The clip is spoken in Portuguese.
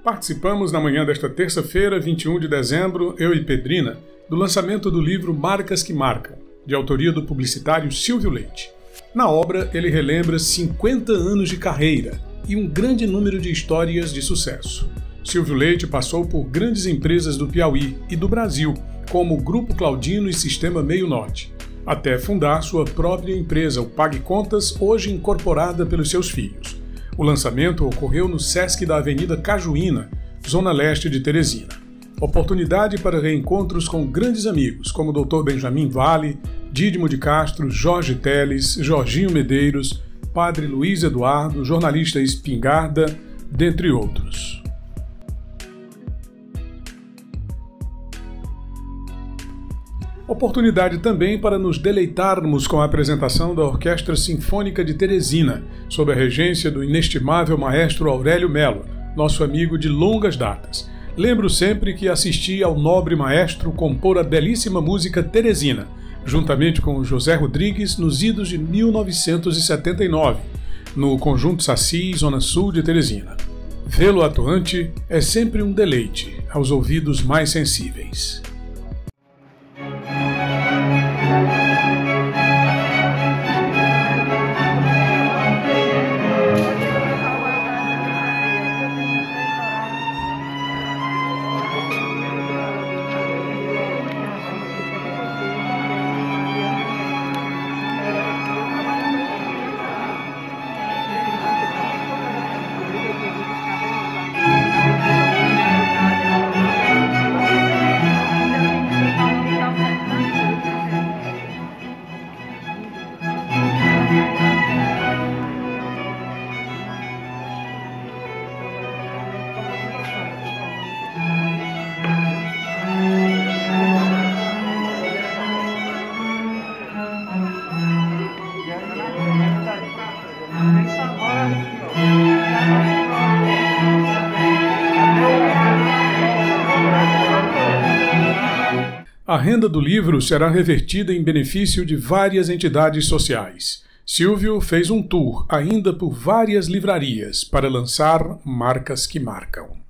Participamos na manhã desta terça-feira, 21 de dezembro, eu e Pedrina, do lançamento do livro Marcas que Marcam, de autoria do publicitário Silvio Leite. Na obra, ele relembra 50 anos de carreira e um grande número de histórias de sucesso. Silvio Leite passou por grandes empresas do Piauí e do Brasil, como o Grupo Claudino e Sistema Meio Norte, até fundar sua própria empresa, o Pague Contas, hoje incorporada pelos seus filhos. O lançamento ocorreu no Sesc da Avenida Cajuína, zona leste de Teresina. Oportunidade para reencontros com grandes amigos, como o Dr. Benjamin Vale, Dídimo de Castro, Jorge Teles, Jorginho Medeiros, Padre Luiz Eduardo, jornalista Espingarda, dentre outros. Oportunidade também para nos deleitarmos com a apresentação da Orquestra Sinfônica de Teresina, sob a regência do inestimável maestro Aurélio Melo, nosso amigo de longas datas. Lembro sempre que assisti ao nobre maestro compor a belíssima música Teresina, juntamente com José Rodrigues, nos idos de 1979, no Conjunto Saci, Zona Sul de Teresina. Vê-lo atuante é sempre um deleite aos ouvidos mais sensíveis. A renda do livro será revertida em benefício de várias entidades sociais. Silvio fez um tour ainda por várias livrarias para lançar Marcas que Marcam.